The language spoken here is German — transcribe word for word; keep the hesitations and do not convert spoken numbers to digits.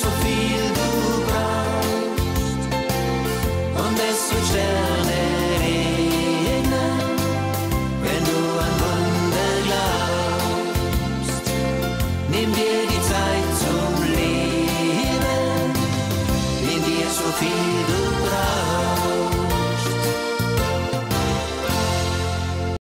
viel du brauchst. Und es wird Sterne regnen, wenn du an Wunder glaubst. Nimm dir die Zeit zum Leben, in dir so viel